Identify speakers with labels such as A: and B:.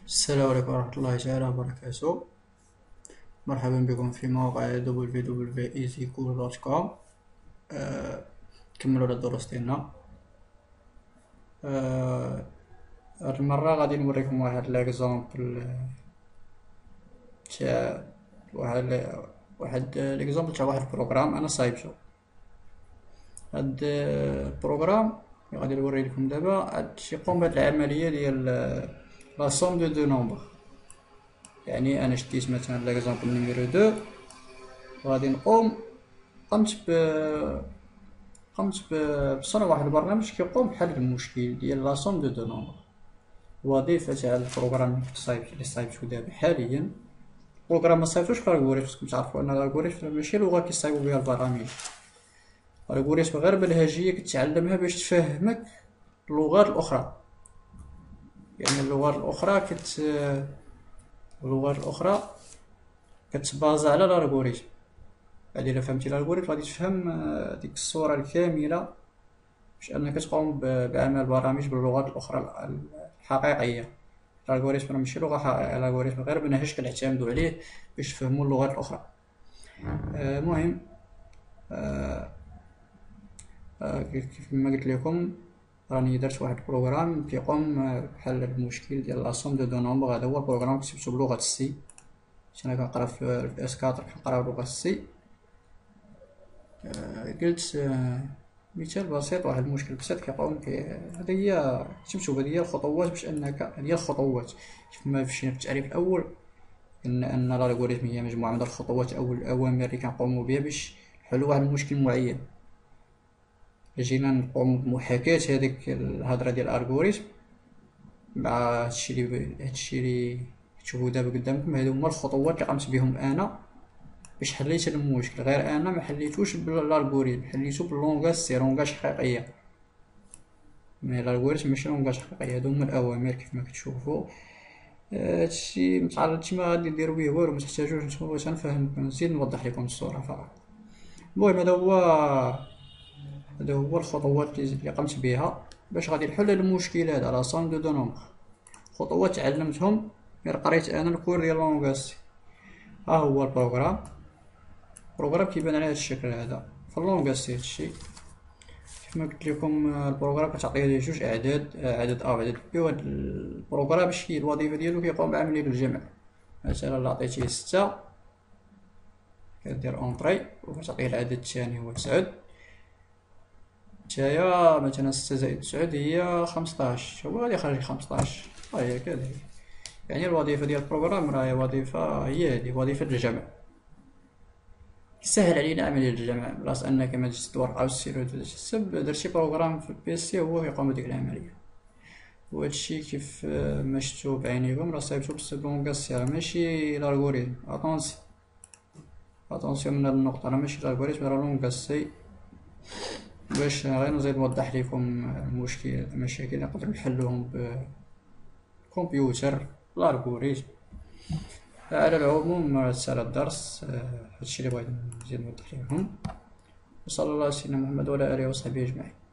A: السلام عليكم ورحمة الله تعالى وبركاته. مرحبا بكم في موقع www.easycool.com. نكملو على الدروس ديالنا. هاد المرة غادي نوريكم واحد ليكزومبل تاع ليكزومبل تاع واحد البروغرام انا صايبتو. هاد البروغرام اللي غادي نوري لكم دابا تيقوم بهاد العملية ديال لا سوم دو نومبر. يعني انا شديت مثلا ليكزومبل نيميرو 2 وغادي قمت بصنع واحد البرنامج كيقوم بحل المشكل ديال لا سوم دو نومبر. الوظيفة تاع البروغرام اللي صايبتو دابا حاليا، البروغرام مصايبتوش الالغوريثم. خصكم تعرفوا ان الالغوريثم ماشي لغة كيصايبو بها البرامج. الالغوريثم غير منهجية كتعلمها باش تفهمك اللغات الاخرى. يعني اللغات الاخرى كتبازا على الالغوريثم. بعد الا فهمتي الالغوريثم غادي تفهم ديك الصورة الكاملة باش انك تقوم بعمل برامج باللغات الاخرى الحقيقية. الالغوريثم ماشي لغة حقيقية، الالغوريثم غير منهج كنعتمدو عليه باش تفهمو اللغات الاخرى. المهم كيف ما قلت لكم راني درت واحد البروغرام كيقوم بحل المشكل ديال لا سوم دو نومبر. هذا هو البروغرام كتبتو بلغة السي. انا كنقرا في اس 4 كنقرا بلغة السي. قلت مثال بسيط، واحد المشكل بسيط كيقوم هذه هي كتبتو، هذه هي الخطوات باش انك هذه هي الخطوات كيف ما مشينا في التعريف الاول. قلنا ان الالغوريثم هي مجموعة من الخطوات او الاوامر اللي كنقومو بها باش نحلو واحد المشكل معين. جينا نقوم بمحاكاة هذيك الهضرة ديال الالغوريثم مع هادشي اللي تشوفو دابا قدامكم. هادو هما الخطوات اللي قمت بهم انا باش حليت المشكل. غير انا ما حليتوش بالالغوريثم، حليتو باللونغاج سي، لونغاج حقيقيه. مي الالغوريثم ماشي لونغاج حقيقيه. هادو هما الاوامر كيف ما كتشوفوا. هادشي متعرضتش ما غادي نديرو بيه والو، متحتاجوش نتوما باش نفهمكم، نزيد نوضح لكم الصوره فقط. المهم هذا هو الخطوات اللي قمت بها باش غادي نحل المشكل هذا لا سوم دو نومبر. خطوات تعلمتهم غير قريت انا الكور ديال لونغاج سي. ها هو البروغرام كيبان على هذا الشكل هذا في اللونغاج سي. هادشي كيف ما قلت لكم البروغرام كتعطيه ليه جوج اعداد، عدد ا وعدد بي. وهاد البروغرام شي الوظيفه ديالو كيقوم بعمليه الجمع. مثلا الا عطيتيه 6 كدير اونطري وكتعطيه العدد الثاني هو 9. نتايا مثلا 6 زائد 9 هي 15، هو غادي يخرج 15. هي كذا. يعني الوظيفه ديال البروغرام راهي وظيفه، هي هذه وظيفه الجمع. سهل علينا عملية الجمع بلاص انك ما تجي تورقة وتسير وتحسب. درتي بروغرام في البيسي هو كيقوم بديك العملية. وهادشي كيف ما شفتو بعينيكم راه صايبتو باللونغاج سي، راه ماشي الالغوريثم. اتونسيون من هاد النقطة، راه ماشي الالغوريثم، راه لونغاج سي. باش غير نزيد نوضح لكم المشاكل اللي نقدرو نحلوهم بالكمبيوتر الالغوريثم. على العموم هذا الدرس هادشي اللي بغيت نزيد نوضح لكم. وصلى الله على سيدنا محمد وعلى اله وصحبه اجمعين.